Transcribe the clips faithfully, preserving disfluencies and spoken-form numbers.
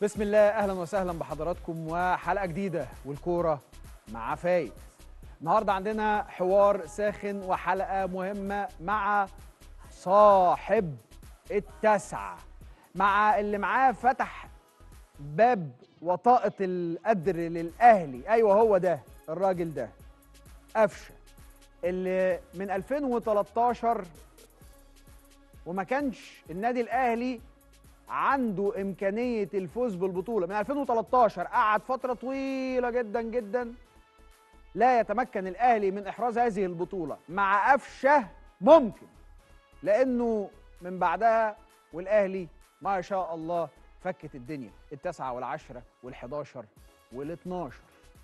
بسم الله، اهلا وسهلا بحضراتكم وحلقه جديده والكوره مع فايز. النهارده عندنا حوار ساخن وحلقه مهمه مع صاحب التسعه، مع اللي معاه فتح باب وطاقه القدر للاهلي. ايوه هو ده الراجل ده، قفشه، اللي من ألفين وتلتاشر وما كانش النادي الاهلي عنده إمكانية الفوز بالبطولة. من ألفين وتلتاشر قعد فترة طويلة جدا جدا لا يتمكن الأهلي من إحراز هذه البطولة. مع قفشه ممكن، لأنه من بعدها والأهلي ما شاء الله فكت الدنيا، التسعة والعشرة والحداشر والاتناشر.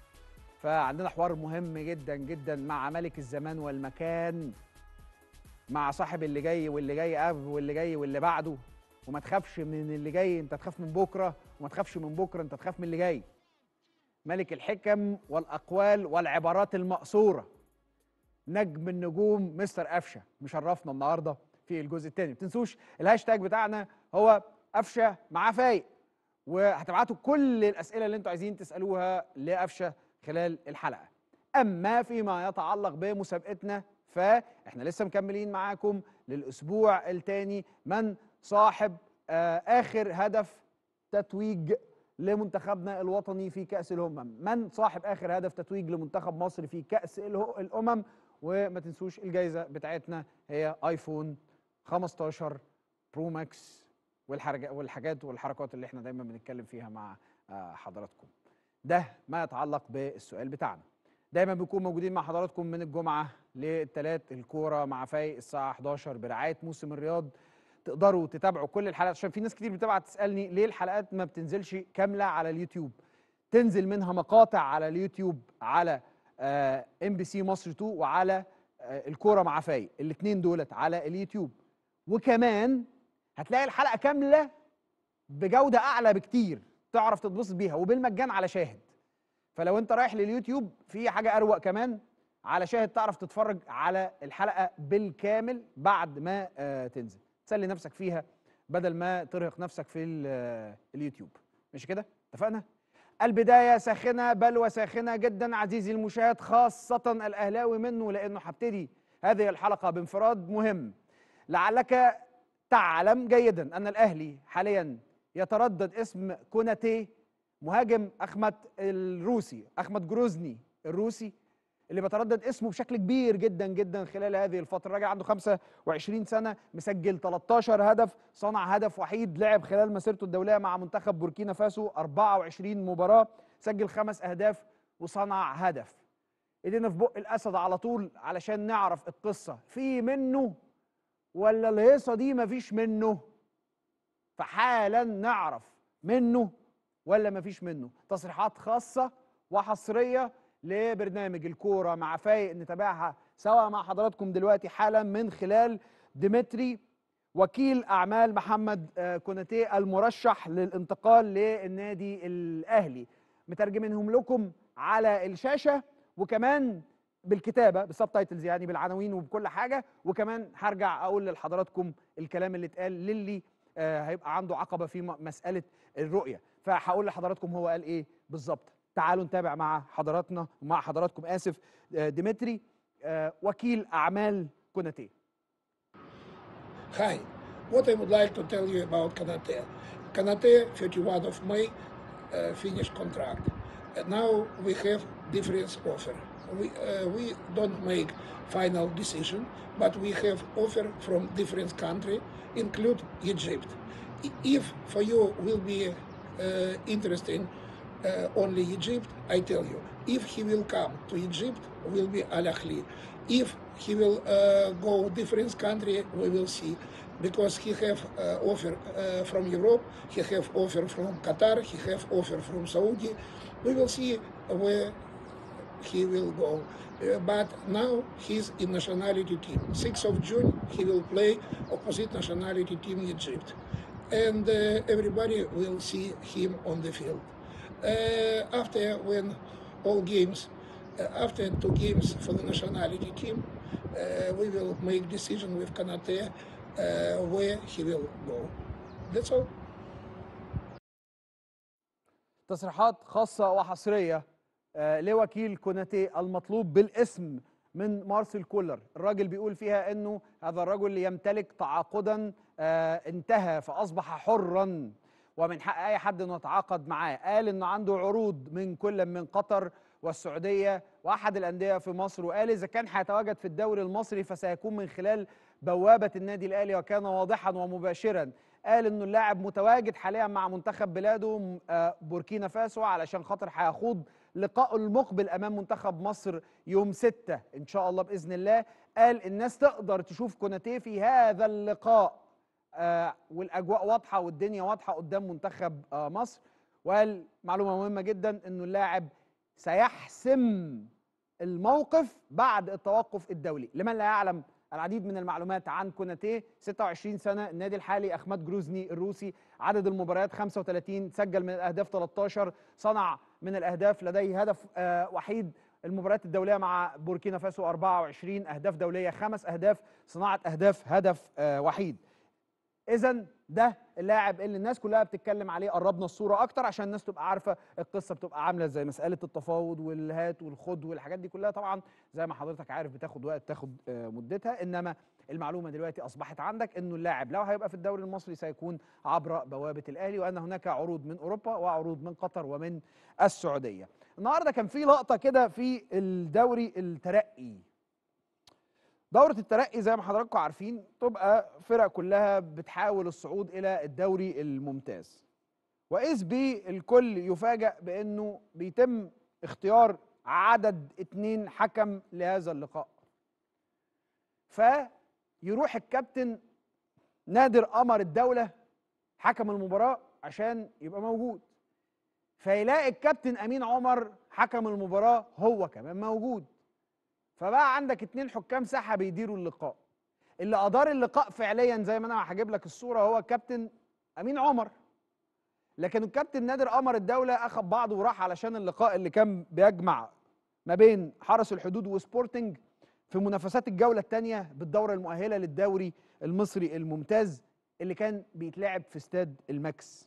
فعندنا حوار مهم جدا جدا مع ملك الزمان والمكان، مع صاحب اللي جاي واللي جاي قبل واللي جاي واللي بعده. وما تخافش من اللي جاي، انت تخاف من بكره، وما تخافش من بكره، انت تخاف من اللي جاي. ملك الحكم والاقوال والعبارات المأثوره، نجم النجوم مستر قفشه، مشرفنا النهارده في الجزء الثاني. ما تنسوش الهاشتاج بتاعنا هو قفشه مع فايق، وهتبعتوا كل الاسئله اللي انتوا عايزين تسالوها لقفشه خلال الحلقه. اما فيما يتعلق بمسابقتنا فاحنا لسه مكملين معاكم للاسبوع الثاني من صاحب آه آخر هدف تتويج لمنتخبنا الوطني في كأس الأمم، من صاحب آخر هدف تتويج لمنتخب مصر في كأس الأمم. وما تنسوش الجائزة بتاعتنا هي آيفون خمستاشر برو ماكس والحاجات والحركات اللي احنا دايما بنتكلم فيها مع آه حضراتكم. ده ما يتعلق بالسؤال بتاعنا. دايما بنكون موجودين مع حضراتكم من الجمعة للثلاث، الكورة مع فايق الساعة حداشر برعاية موسم الرياض. تقدروا تتابعوا كل الحلقات، عشان في ناس كتير بتبعت تسالني ليه الحلقات ما بتنزلش كامله على اليوتيوب. تنزل منها مقاطع على اليوتيوب على ام بي سي مصر اتنين وعلى آه الكوره مع فايق، الاثنين دولت على اليوتيوب. وكمان هتلاقي الحلقه كامله بجوده اعلى بكتير تعرف تتبسط بيها وبالمجان على شاهد. فلو انت رايح لليوتيوب في حاجه اروق كمان، على شاهد تعرف تتفرج على الحلقه بالكامل بعد ما آه تنزل، تسلي نفسك فيها بدل ما ترهق نفسك في اليوتيوب. مش كده؟ اتفقنا؟ البدايه ساخنه بل وساخنه جدا عزيزي المشاهد، خاصه الاهلاوي منه، لانه هبتدي هذه الحلقه بانفراد مهم. لعلك تعلم جيدا ان الاهلي حاليا يتردد اسم كوناتي، مهاجم اخمت الروسي، اخمت جروزني الروسي، اللي بيتردد اسمه بشكل كبير جدا جدا خلال هذه الفتره. الراجل عنده خمسة وعشرين سنه، مسجل تلتاشر هدف، صنع هدف وحيد، لعب خلال مسيرته الدوليه مع منتخب بوركينا فاسو أربعة وعشرين مباراه، سجل خمس اهداف وصنع هدف. ايدينا في بق الاسد على طول علشان نعرف القصه، في منه ولا الهيصه دي مفيش منه؟ فحالا نعرف منه ولا مفيش منه. تصريحات خاصه وحصريه لبرنامج الكوره مع فايق نتابعها سوا مع حضراتكم دلوقتي حالا من خلال ديمتري، وكيل اعمال محمد كوناتي المرشح للانتقال للنادي الاهلي. مترجمينهم لكم على الشاشه، وكمان بالكتابه بالسبتايتلز، يعني بالعناوين وبكل حاجه. وكمان هرجع اقول لحضراتكم الكلام اللي اتقال للي هيبقى عنده عقبه في مساله الرؤيه، فهقول لحضراتكم هو قال ايه بالظبط. تعالوا نتابع مع حضراتنا مع حضراتكم اسف ديمتري، وكيل اعمال كوناتي. Hi, what I would like to tell you about Konate. Konate, thirty-first of May, uh, finished contract. Uh, now we have different offer. We uh, we don't make final decision, but we have offer from different country, include Egypt. If for you will be uh, interesting uh, only Egypt, I tell you, if he will come to Egypt, will be Al Ahly. If he will uh, go different country, we will see, because he have uh, offer uh, from Europe, he have offer from Qatar, he have offer from Saudi. We will see where he will go. Uh, but now he's in nationality team. sixth of June, he will play opposite nationality team Egypt. And uh, everybody will see him on the field. Uh, after when all games, uh, after two games for the nationality team, uh, we will make decision with Konate uh, where he will go. That's all. تصريحات خاصة وحصرية آه، لوكيل كوناتي المطلوب بالاسم من مارسيل كولر. الراجل بيقول فيها انه هذا الرجل يمتلك تعاقدا آه، انتهى فاصبح حرا ومن حق اي حد انه يتعاقد معاه. قال انه عنده عروض من كل من قطر والسعوديه واحد الانديه في مصر، وقال اذا كان هيتواجد في الدوري المصري فسيكون من خلال بوابه النادي الاهلي، وكان واضحا ومباشرا. قال انه اللاعب متواجد حاليا مع منتخب بلاده آه، بوركينا فاسو علشان خاطر هيخوض لقائه المقبل امام منتخب مصر يوم ستة ان شاء الله باذن الله. قال الناس تقدر تشوف كوناتي في هذا اللقاء آه والاجواء واضحه والدنيا واضحه قدام منتخب آه مصر. وقال معلومه مهمه جدا انه اللاعب سيحسم الموقف بعد التوقف الدولي. لمن لا يعلم العديد من المعلومات عن كوناتي، ستة وعشرين سنة، النادي الحالي أخمات جروزني الروسي، عدد المباريات خمسة وثلاثين، سجل من الأهداف ثلاثة عشر، صنع من الأهداف، لديه هدف آه وحيد. المباريات الدولية مع بوركينا فاسو أربعة وعشرين، أهداف دولية خمس أهداف، صناعة أهداف هدف آه وحيد. إذن ده اللاعب اللي الناس كلها بتتكلم عليه. قربنا الصورة أكتر عشان الناس تبقى عارفة القصة بتبقى عاملة إزاي. مسألة التفاوض والهات والخد والحاجات دي كلها طبعا زي ما حضرتك عارف بتاخد وقت، تاخد مدتها، إنما المعلومة دلوقتي أصبحت عندك إنه اللاعب لو هيبقى في الدوري المصري سيكون عبر بوابة الأهلي، وأن هناك عروض من أوروبا وعروض من قطر ومن السعودية. النهاردة كان في لقطة كده في الدوري الترقي. دورة الترقي زي ما حضراتكم عارفين تبقى فرق كلها بتحاول الصعود إلى الدوري الممتاز، وإذ بي الكل يفاجأ بأنه بيتم اختيار عدد اتنين حكم لهذا اللقاء. فيروح الكابتن نادر قمر الدولة حكم المباراة عشان يبقى موجود، فيلاقي الكابتن أمين عمر حكم المباراة هو كمان موجود. فبقى عندك اتنين حكام ساحه بيديروا اللقاء. اللي ادار اللقاء فعليا زي ما انا هجيب لك الصوره هو الكابتن امين عمر، لكن الكابتن نادر قمر الدوله اخذ بعضه وراح علشان اللقاء اللي كان بيجمع ما بين حرس الحدود وسبورتنج في منافسات الجوله الثانيه بالدوره المؤهله للدوري المصري الممتاز اللي كان بيتلعب في استاد الماكس.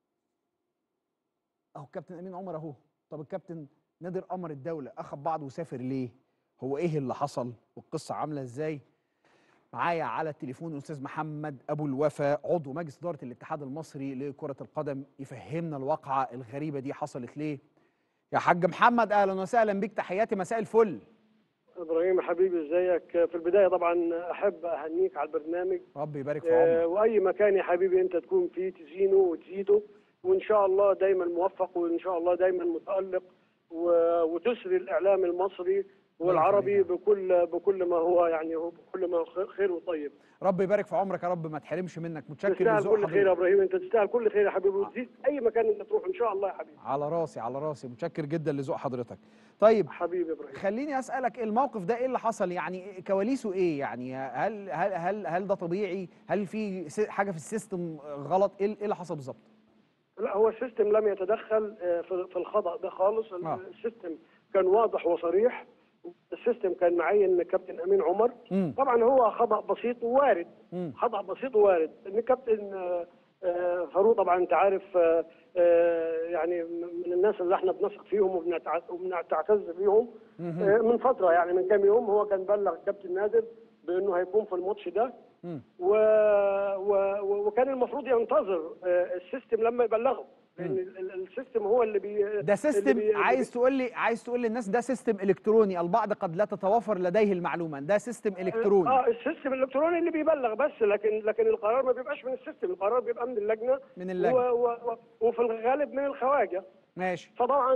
اهو الكابتن امين عمر اهو. طب الكابتن نادر قمر الدوله اخذ بعضه وسافر ليه؟ هو ايه اللي حصل والقصه عامله ازاي؟ معايا على التليفون الاستاذ محمد ابو الوفا عضو مجلس اداره الاتحاد المصري لكره القدم يفهمنا الواقعه الغريبه دي حصلت ليه. يا حاج محمد اهلا وسهلا بيك، تحياتي مساء الفل. ابراهيم حبيبي ازيك؟ في البدايه طبعا احب اهنيك على البرنامج، ربي يبارك في عمرك. أه واي مكان يا حبيبي انت تكون فيه تزينه وتزيده، وان شاء الله دايما موفق، وان شاء الله دايما متالق، وتسري الاعلام المصري والعربي بكل بكل ما هو يعني بكل ما هو خير وطيب. ربي يبارك في عمرك يا رب، ما تحرمش منك. متشكر تستاهل كل خير يا ابراهيم، انت تستاهل كل خير يا حبيبي، وتزيد اي مكان انت تروح ان شاء الله يا حبيبي. على راسي على راسي، متشكر جدا لذوق حضرتك. طيب حبيبي ابراهيم، خليني اسالك الموقف ده ايه اللي حصل؟ يعني كواليسه ايه؟ يعني هل هل هل هل ده طبيعي؟ هل في حاجه في السيستم غلط؟ ايه اللي حصل بالظبط؟ لا، هو السيستم لم يتدخل في الخطأ ده خالص. آه. السيستم كان واضح وصريح. السيستم كان معين كابتن امين عمر. مم. طبعا هو خطأ بسيط ووارد. مم. خطأ بسيط ووارد ان كابتن فاروق طبعا انت عارف يعني من الناس اللي احنا بنثق فيهم وبنعتز بيهم. من فتره يعني من كام يوم هو كان بلغ الكابتن نادر بانه هيكون في الماتش ده. و... و... وكان المفروض ينتظر السيستم لما يبلغه، لان السيستم هو اللي بي ده سيستم اللي بي... عايز تقول لي عايز تقول للناس ده سيستم الكتروني، البعض قد لا تتوافر لديه المعلومه، ده سيستم الكتروني. اه السيستم الالكتروني اللي بيبلغ بس، لكن لكن القرار ما بيبقاش من السيستم، القرار بيبقى من اللجنه من اللجنه و... و... وفي الغالب من الخواجه. ماشي. فطبعا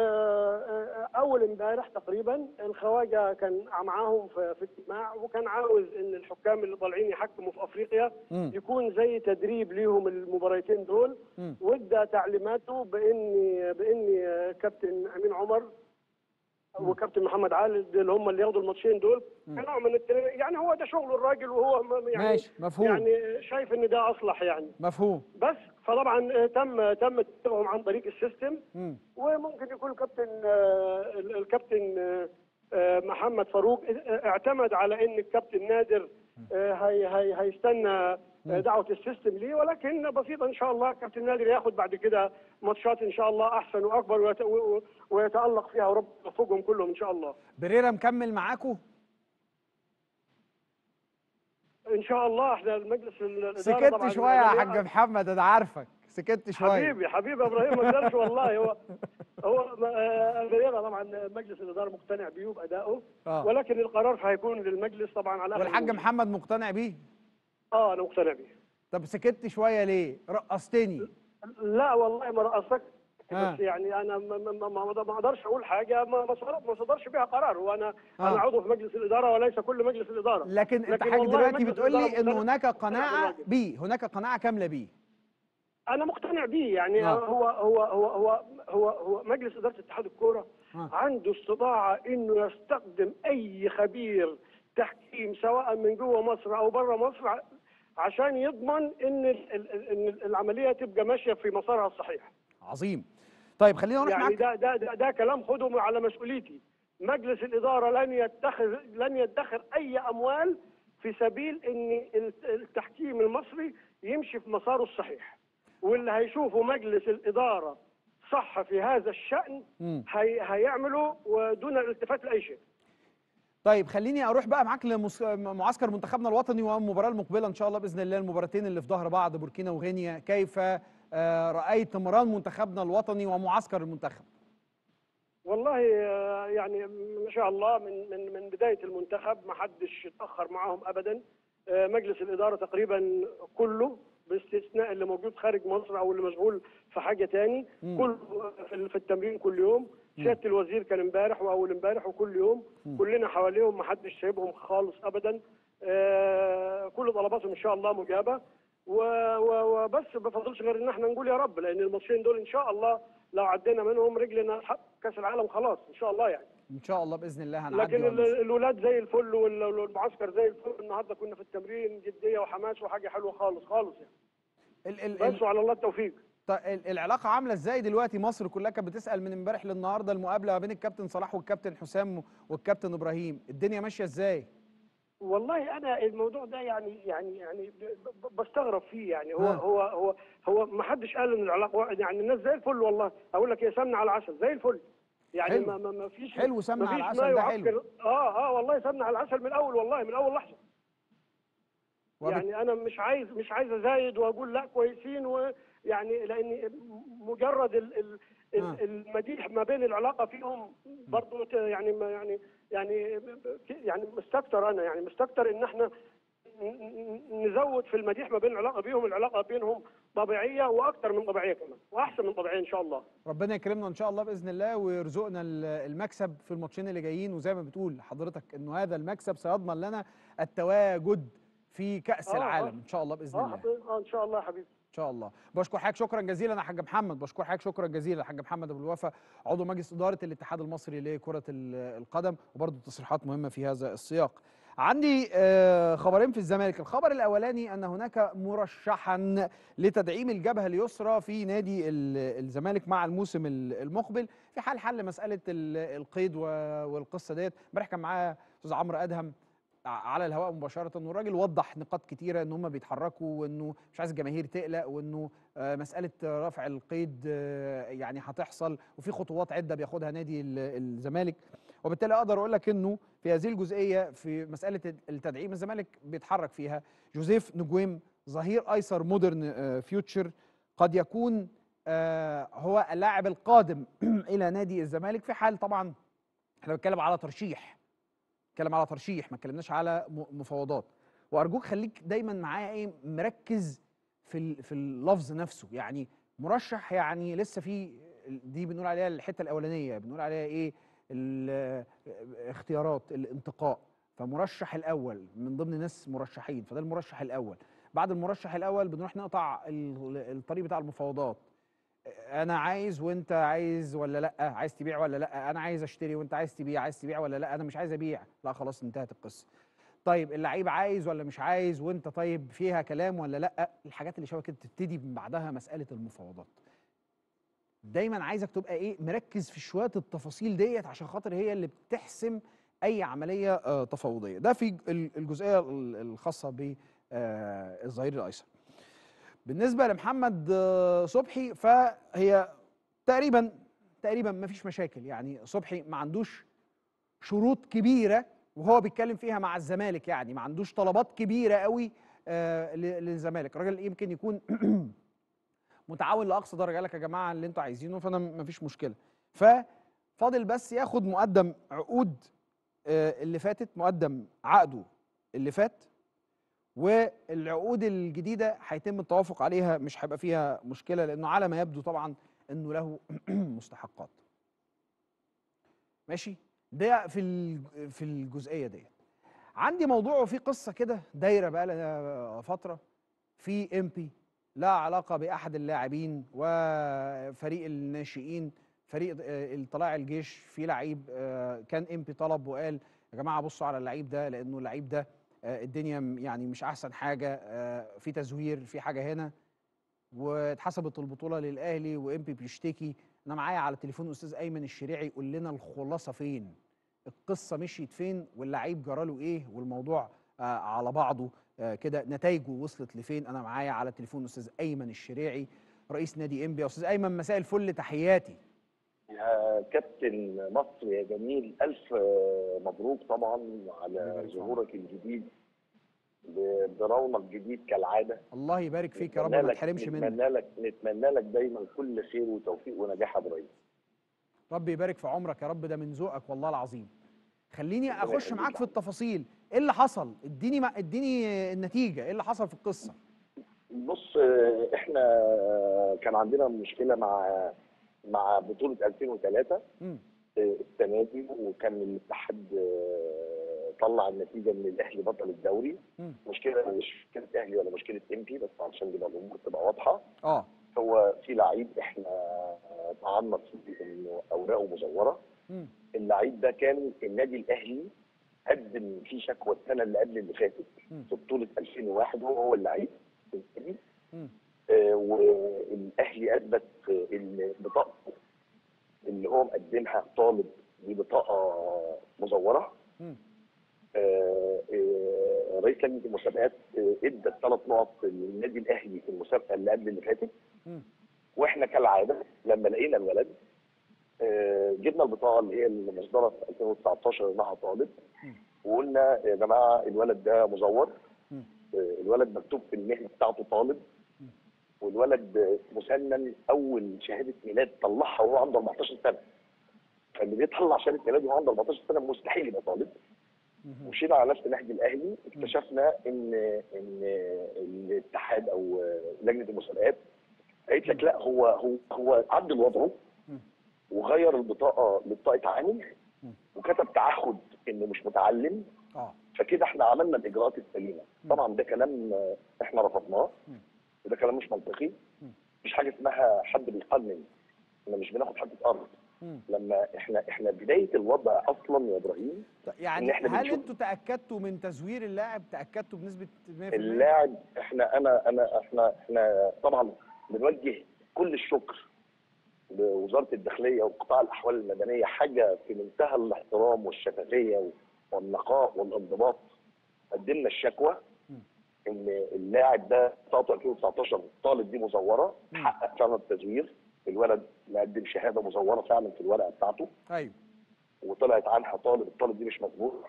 اول امبارح تقريبا الخواجه كان معاهم في, في اجتماع، وكان عاوز ان الحكام اللي طالعين يحكموا في افريقيا م. يكون زي تدريب ليهم المباراتين دول، وادى تعليماته بان بان كابتن امين عمر وكابتن محمد علي اللي هم اللي ياخدوا الماتشين دول كنوع من التر... يعني هو ده شغل الراجل، وهو يعني ماشي مفهوم، يعني شايف ان ده اصلح يعني مفهوم. بس فطبعا تم تم اتباعهم عن طريق السيستم. م. وممكن يكون الكابتن الكابتن محمد فاروق اعتمد على ان الكابتن نادر هي هي هيستنى دعوه السيستم ليه، ولكن بسيطه ان شاء الله. كابتن نادر ياخد بعد كده ماتشات ان شاء الله احسن واكبر ويت- و- ويتالق فيها، ورب يوفقهم كلهم ان شاء الله. بريرا مكمل معاكم؟ ان شاء الله. احنا المجلس الاداره سكت طبعا شويه يا لم حاج محمد، انا عارفك سكت شويه. حبيبي حبيبي ابراهيم، ما اقدرش والله. هو هو بريرا طبعا مجلس الاداره مقتنع بيه وبادائه، آه. ولكن القرار هيكون للمجلس طبعا على اخر والحاج الموسم. محمد مقتنع بيه؟ اه انا مقتنع بيه. طب سكت شويه ليه؟ رقصتني. لا والله ما رقصتك، آه. بس يعني انا ما ما ما ما- ما اقدرش اقول حاجه ما ما صدر- ما صدرش بها قرار، وانا آه. انا عضو في مجلس الاداره وليس كل مجلس الاداره. لكن انت لكن حاجه والله دلوقتي مجلس بتقول لي الإدارة ان مقتنع- هناك مقتنع قناعه بالراجل. بيه، هناك قناعه كامله بيه. انا مقتنع بيه يعني. آه. هو هو هو هو هو هو مجلس اداره اتحاد الكوره آه. عنده استطاعه انه يستخدم اي خبير تحكيم سواء من جوه مصر او بره مصر ع- عشان يضمن ان ال- ال- ان العمليه تبقى ماشيه في مسارها الصحيح. عظيم. طيب خلينا نروح يعني معاك. ده ده ده, ده كلام خده على مسؤوليتي. مجلس الاداره لن يتخذ لن يدخر اي اموال في سبيل ان التحكيم المصري يمشي في مساره الصحيح. واللي هيشوفوا مجلس الاداره صح في هذا الشان مم. هي هيعملوا ودون الالتفات لاي شيء. طيب خليني اروح بقى معاك لمعسكر منتخبنا الوطني والمباراه المقبله ان شاء الله باذن الله، المباراتين اللي في ظهر بعض بوركينا وغينيا. كيف آه، رايت مران منتخبنا الوطني ومعسكر المنتخب؟ والله آه، يعني ما شاء الله من من من بدايه المنتخب ما حدش اتاخر معاهم ابدا. آه، مجلس الاداره تقريبا كله باستثناء اللي موجود خارج مصر او اللي مشغول في حاجه تاني، مم. كله في في التمرين كل يوم. سياده الوزير كان امبارح واول امبارح وكل يوم كلنا حواليهم، ما حدش سايبهم خالص ابدا. آه، كل طلباتهم ان شاء الله مجابه. و- و- وبس ما بفضلش غير ان احنا نقول يا رب، لان الماتشين دول ان شاء الله لو عدينا منهم رجلنا حق كاس العالم خلاص ان شاء الله يعني. ان شاء الله باذن الله هنعدي. لكن ال- ونوصل. الولاد زي الفل وال- والمعسكر زي الفل. النهارده كنا في التمرين جديه وحماس وحاجه حلوه خالص خالص يعني. ال ال بس ال وعلى الله التوفيق. طيب ال- العلاقه عامله ازاي دلوقتي؟ مصر كلها كانت بتسال من امبارح للنهارده المقابله ما بين الكابتن صلاح والكابتن حسام والكابتن ابراهيم، الدنيا ماشيه ازاي؟ والله انا الموضوع ده يعني يعني يعني ب- ب- بستغرب فيه يعني. هو ها. هو هو هو ما حدش قال ان العلاقه يعني الناس زي الفل. والله اقول لك يا سمنه على العسل زي الفل يعني. حلو. ما ما ما فيش حلو سمنة ما على فيش العسل، ما ده حلو. يعكر. اه اه والله سمنه على العسل من الاول، والله من اول لحظه. وبت... يعني انا مش عايز مش عايز ازايد واقول لا كويسين، ويعني لان مجرد ال ال آه. ال- المديح ما بين العلاقه فيهم برضه ت- يعني ما يعني يعني يعني مستكتر. انا يعني مستكتر ان احنا ن- نزود في المديح ما بين العلاقه بيهم. العلاقه بينهم طبيعيه واكثر من طبيعيه كمان، واحسن من طبيعيه ان شاء الله. ربنا يكرمنا ان شاء الله باذن الله ويرزقنا ال- المكسب في الماتشين اللي جايين، وزي ما بتقول حضرتك انه هذا المكسب سيضمن لنا التواجد في كاس آه، العالم آه. ان شاء الله باذن اه الله. حبيبي، اه ان شاء الله يا حبيبي. ان شاء الله. بشكر حضرتك شكرا جزيلا يا حاج محمد، بشكر حضرتك شكرا جزيلا يا حاج محمد ابو الوفا، عضو مجلس اداره الاتحاد المصري لكره ال- القدم، وبرضه تصريحات مهمه في هذا السياق. عندي آه، خبرين في الزمالك. الخبر الاولاني ان هناك مرشحا لتدعيم الجبهه اليسرى في نادي ال- الزمالك مع الموسم ال- المقبل في حال حل مساله ال- القيد و- والقصه ديت. امبارح كان معاه استاذ عمرو ادهم على الهواء مباشره، والراجل وضح نقاط كتيره ان هم بيتحركوا، وانه مش عايز الجماهير تقلق، وانه آه، مساله رفع القيد آه، يعني هتحصل، وفي خطوات عده بياخدها نادي ال- الزمالك. وبالتالي اقدر اقول لك انه في هذه الجزئيه في مساله التدعيم الزمالك بيتحرك فيها. جوزيف نجويم ظهير ايسر مودرن آه، فيوتشر قد يكون آه، هو اللاعب القادم الى نادي الزمالك في حال طبعا احنا بنتكلم على ترشيح، بنتكلم على ترشيح، ما اتكلمناش على م- مفاوضات. وارجوك خليك دايما معايا ايه مركز في ال- في اللفظ نفسه. يعني مرشح يعني لسه في دي بنقول عليها الحته الاولانيه، بنقول عليها ايه الاختيارات الانتقاء. فمرشح الاول من ضمن ناس مرشحين، فده المرشح الاول. بعد المرشح الاول بنروح نقطع ال- الطريق بتاع المفاوضات. انا عايز وانت عايز ولا لا، عايز تبيع ولا لا، انا عايز اشتري وانت عايز تبيع، عايز تبيع ولا لا، انا مش عايز ابيع، لا خلاص انتهت القصه. طيب اللعيب عايز ولا مش عايز، وانت طيب فيها كلام ولا لا. الحاجات اللي شبه كده تبتدي من بعدها مساله المفاوضات. دايما عايزك تبقى ايه مركز في شويه التفاصيل ديت، عشان خاطر هي اللي بتحسم اي عمليه آه، تفاوضيه. ده في ال- الجزئيه ال- الخاصه آه الظهير الايسر. بالنسبه لمحمد آه صبحي فهي تقريبا تقريبا ما فيش مشاكل، يعني صبحي ما عندوش شروط كبيره وهو بيتكلم فيها مع الزمالك، يعني ما عندوش طلبات كبيره قوي آه للزمالك. الراجل يمكن يكون متعاون لاقصى درجه، قال لك يا جماعه اللي انتوا عايزينه، فانا ما فيش مشكله. ففاضل بس ياخد مقدم عقود آه اللي فاتت، مقدم عقده اللي فات، والعقود الجديده هيتم التوافق عليها، مش هيبقى فيها مشكله، لانه على ما يبدو طبعا انه له مستحقات. ماشي، ده في في الجزئيه ديت. عندي موضوع وفي قصه كده دايره بقى لها فتره في امبي، لا علاقه باحد اللاعبين وفريق الناشئين، فريق طلائع الجيش. في لعيب كان امبي طلب وقال يا جماعه بصوا على اللعيب ده، لانه اللعيب ده الدنيا يعني مش احسن حاجه، في تزوير، في حاجه هنا، واتحسبت البطوله للاهلي وامبي بيشتكي. انا معايا على التليفون استاذ ايمن الشريعي، يقول لنا الخلاصه فين، القصه مشيت فين، واللعيب جراله ايه، والموضوع آه على بعضه آه كده نتائجه وصلت لفين. انا معايا على التليفون استاذ ايمن الشريعي رئيس نادي امبي. استاذ ايمن مساء الفل، تحياتي. يا كابتن مصر يا جميل، الف مبروك طبعا على ظهورك الجديد برونق جديد كالعاده. الله يبارك فيك يا رب، ما تحرمش منك. نتمنى لك نتمنى لك دايما كل خير وتوفيق ونجاح يا ابراهيم. ربي يبارك في عمرك يا رب، ده من ذوقك والله العظيم. خليني اخش معاك في التفاصيل، ايه اللي حصل؟ اديني ما اديني النتيجه، ايه اللي حصل في القصه؟ بص، احنا كان عندنا مشكله مع مع بطوله ألفين وثلاثة السنه دي، وكان الاتحاد طلع النتيجه ان الاهلي بطل الدوري. م. مشكله مش مشكله اهلي ولا مشكله امبي، بس علشان تبقى الامور تبقى واضحه. اه هو في لعيب احنا طعننا فيه انه اوراقه مزوره. م. اللعيب ده كان النادي الاهلي قدم فيه شكوى السنه اللي قبل اللي فاتت في بطوله ألفين وواحد، هو هو اللعيب آه والاهلي اثبت ان بطاقته اللي هو مقدمها طالب دي بطاقه مزوره. آه آه رئيس لجنه المسابقات ادى ثلاث نقط للنادي الاهلي في المسابقه اللي قبل اللي فاتت. م. واحنا كالعاده لما لقينا الولد آه جبنا البطاقه اللي هي المصدره في ألفين وتسعتاشر انها طالب، وقلنا يا جماعه الولد ده مزور. آه الولد مكتوب في المهنه بتاعته طالب، والولد مسنن اول شهاده ميلاد طلعها وهو عنده أربعتاشر سنه. فاللي بيطلع شهاده ميلاد وهو عنده أربعتاشر سنه مستحيل يبقى طالب. ومشينا على نفس النهج الاهلي، اكتشفنا ان ان الاتحاد او لجنه المسابقات قالت لك لا، هو هو هو عدل وضعه وغير البطاقه لبطاقه عامل وكتب تعهد انه مش متعلم. اه فكده احنا عملنا الاجراءات السليمه. طبعا ده كلام احنا رفضناه، وده كلام مش منطقي. مفيش حاجه اسمها حد بيقنن، احنا مش بناخد حد ارض. لما احنا احنا بدايه الوضع اصلا يا ابراهيم، يعني هل انتوا تاكدتوا من تزوير اللاعب؟ تاكدتوا بنسبه مية في المية؟ اللاعب احنا انا انا احنا احنا طبعا بنوجه كل الشكر لوزاره الداخليه وقطاع الاحوال المدنيه، حاجه في منتهى الاحترام والشفافيه والنقاء والانضباط. قدمنا الشكوى ان اللاعب ده بطاقته ألفين وتسعتاشر طالب دي مزوره، حقق فعلا التزوير. الولد مقدم شهاده مزوره فعلا في الورقه بتاعته. ايوه. وطلعت عنها طالب، الطالب دي مش مظبوط.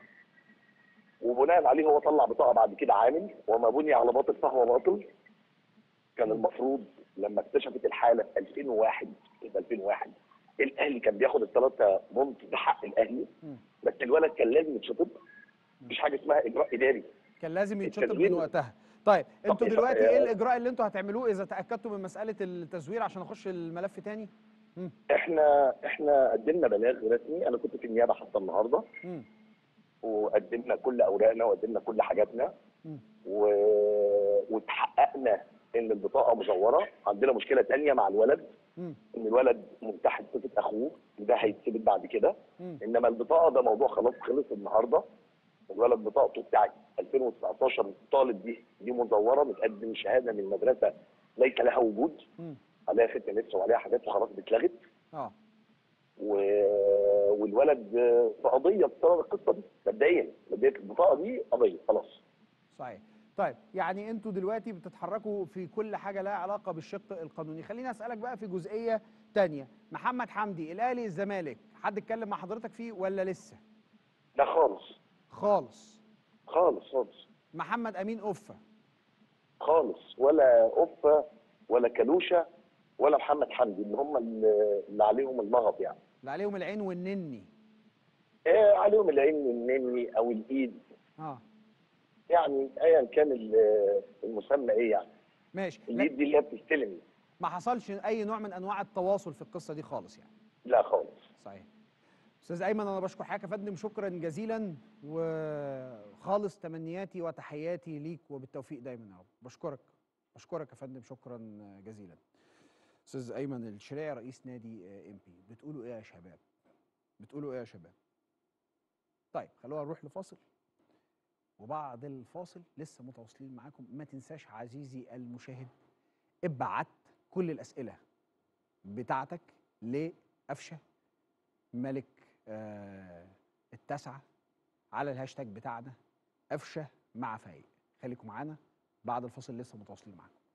وبناء عليه هو طلع بطاقه بعد كده عامل، وما بني على باطل فهو باطل. كان المفروض لما اكتشفت الحاله في ألفين وواحد في ألفين وواحد الاهلي كان بياخد الثلاثه بونت بحق الاهلي، بس الولد كان لازم يتشطب. مفيش حاجه اسمها اجراء اداري، كان لازم يتشطب من وقتها. طيب انتوا دلوقتي ايه الاجراء اللي انتوا هتعملوه اذا تاكدتوا من مساله التزوير عشان اخش الملف تاني؟ م. احنا احنا قدمنا بلاغ رسمي، انا كنت في النيابه حتى النهارده. م. وقدمنا كل اوراقنا وقدمنا كل حاجاتنا و... وتحققنا ان البطاقه مزوره. عندنا مشكله ثانيه مع الولد، م. ان الولد منتحل صفه اخوه، ده هيتثبت بعد كده. انما البطاقه ده موضوع خلاص خلص النهارده. الولد بطاقته بتاعت ألفين وتسعتاشر الطالب دي دي مزوره، متقدم شهاده من مدرسه ليس لها وجود، م. عليها ختم لسه وعليها حاجات وخلاص اتلغت. اه و... والولد في قضيه بسبب القصه دي. مبدئيا مبدئيا البطاقه دي قضيه خلاص. صحيح. طيب يعني انتوا دلوقتي بتتحركوا في كل حاجه لها علاقه بالشق القانوني. خليني اسالك بقى في جزئيه تانية. محمد حمدي الاهلي الزمالك حد اتكلم مع حضرتك فيه ولا لسه؟ لا خالص خالص. خالص خالص محمد امين قفه؟ خالص، ولا قفه ولا كلوشه ولا محمد حمدي، اللي هم اللي اللي عليهم النغط يعني. اللي عليهم العين والنني. آه عليهم العين والنني او الايد، اه يعني ايا كان ال- المسمى ايه يعني. ماشي. الايد دي اللي هي بتستلم. ما حصلش اي نوع من انواع التواصل في القصه دي خالص يعني؟ لا خالص. صحيح. استاذ ايمن انا بشكر حضرتك يا فندم شكرا جزيلا، وخالص تمنياتي وتحياتي ليك وبالتوفيق دايما يا رب. بشكرك بشكرك يا فندم شكرا جزيلا. استاذ ايمن الشريعي رئيس نادي ام بي. بتقولوا ايه يا شباب؟ بتقولوا ايه يا شباب؟ طيب خلونا نروح لفاصل، وبعد الفاصل لسه متواصلين معاكم. ما تنساش عزيزي المشاهد ابعت كل الاسئله بتاعتك لقفشه ملك آه التاسعه على الهاشتاج بتاعنا قفشه مع فايق. خليكم معانا بعد الفاصل لسه متواصلين معاكم.